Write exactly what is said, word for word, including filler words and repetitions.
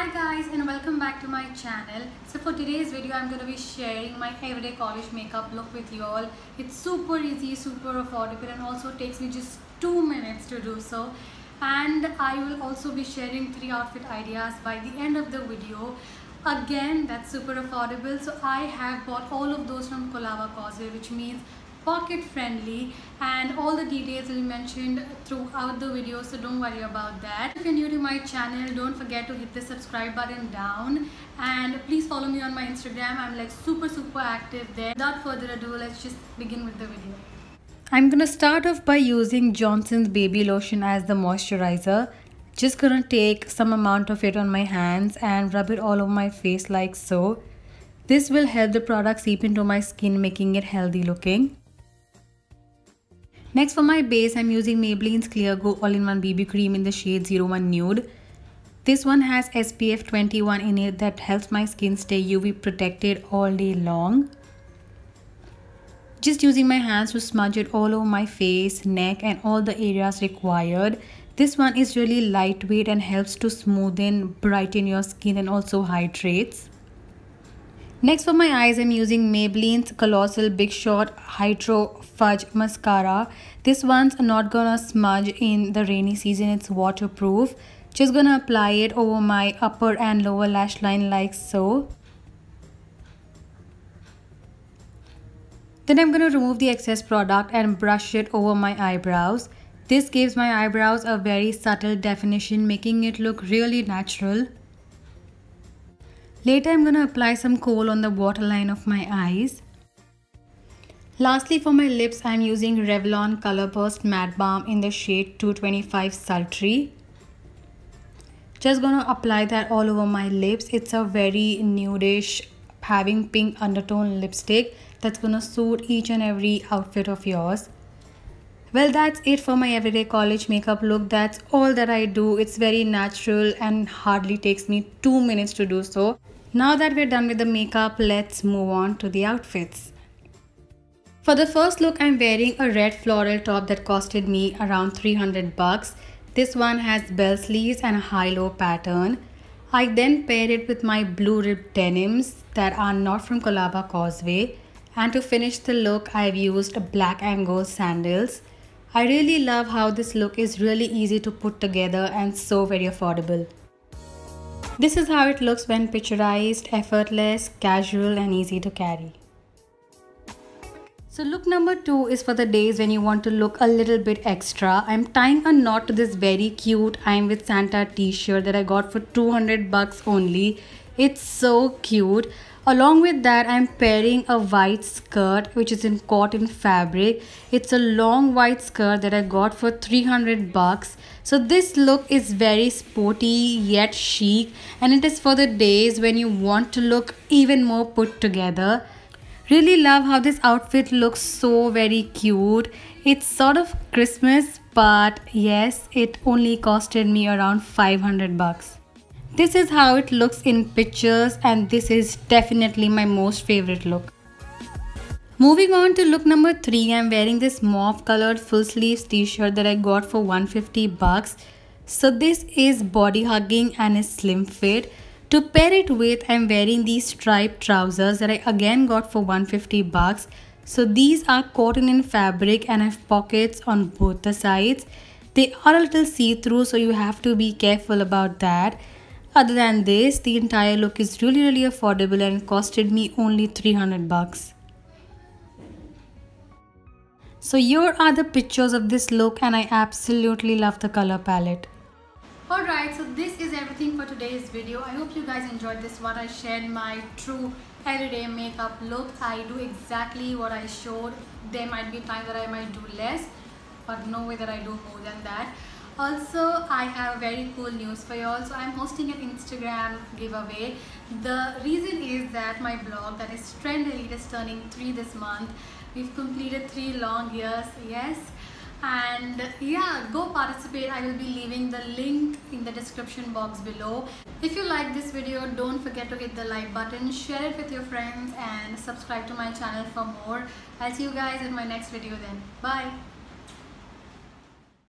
Hi guys, and welcome back to my channel. So for today's video I'm going to be sharing my everyday college makeup look with you all. It's super easy, super affordable, and also takes me just two minutes to do so. And I will also be sharing three outfit ideas by the end of the video. Again, that's super affordable. So I have bought all of those from Colaba Causeway, which means pocket friendly, and all the details will be mentioned throughout the video, so don't worry about that. If you're new to my channel, don't forget to hit the subscribe button down, and please follow me on my Instagram. I'm like super super active there. Without further ado, let's just begin with the video. I'm gonna start off by using Johnson's baby lotion as the moisturizer. Just gonna take some amount of it on my hands and rub it all over my face like so. This will help the product seep into my skin, making it healthy looking. Next, for my base, I'm using Maybelline's Clear Glow All-in-One B B Cream in the shade zero one Nude. This one has S P F twenty-one in it that helps my skin stay U V protected all day long. Just using my hands to smudge it all over my face, neck, and all the areas required. This one is really lightweight and helps to smoothen, brighten your skin, and also hydrates. Next, for my eyes, I'm using Maybelline's Colossal Big Shot Hydro Fudge Mascara. This one's not gonna smudge in the rainy season, it's waterproof. Just gonna apply it over my upper and lower lash line like so. Then I'm gonna remove the excess product and brush it over my eyebrows. This gives my eyebrows a very subtle definition, making it look really natural. Later, I'm going to apply some kohl on the waterline of my eyes. Lastly, for my lips, I'm using Revlon Color Burst Matte Balm in the shade two twenty-five Sultry. Just going to apply that all over my lips. It's a very nudish, having pink undertone lipstick that's going to suit each and every outfit of yours. Well, that's it for my everyday college makeup look. That's all that I do. It's very natural and hardly takes me two minutes to do so. Now that we're done with the makeup, let's move on to the outfits. For the first look, I'm wearing a red floral top that costed me around three hundred bucks. This one has bell sleeves and a high-low pattern. I then paired it with my blue ribbed denims that are not from Colaba Causeway. And to finish the look, I've used black and gold sandals. I really love how this look is really easy to put together and so very affordable. This is how it looks when picturized, effortless, casual, and easy to carry. So look number two is for the days when you want to look a little bit extra. I'm tying a knot to this very cute I'm with Santa t-shirt that I got for two hundred bucks only. It's so cute. Along with that, I'm pairing a white skirt which is in cotton fabric. It's a long white skirt that I got for three hundred bucks. So this look is very sporty yet chic, and it is for the days when you want to look even more put together. Really love how this outfit looks so very cute. It's sort of Christmas, but yes, it only costed me around five hundred bucks. This is how it looks in pictures, and this is definitely my most favorite look. Moving on to look number three, I'm wearing this mauve colored full sleeves t-shirt that I got for one hundred fifty bucks. So this is body hugging and is slim fit. To pair it with, I'm wearing these striped trousers that I again got for one hundred fifty bucks. So these are cotton in fabric and have pockets on both the sides. They are a little see-through, so you have to be careful about that. Other than this, the entire look is really really affordable and costed me only three hundred bucks. So here are the pictures of this look, and I absolutely love the color palette. Alright, so this is everything for today's video. I hope you guys enjoyed this one. I shared my true everyday makeup look. I do exactly what I showed. There might be times that I might do less, but no way that I do more than that. Also, I have very cool news for you all. So I'm hosting an Instagram giveaway. The reason is that my blog, that is Trend Elite, is turning three this month. We've completed three long years, yes. And yeah, go participate. I will be leaving the link in the description box below. If you like this video, don't forget to hit the like button, share it with your friends, and subscribe to my channel for more. I'll see you guys in my next video then. Bye.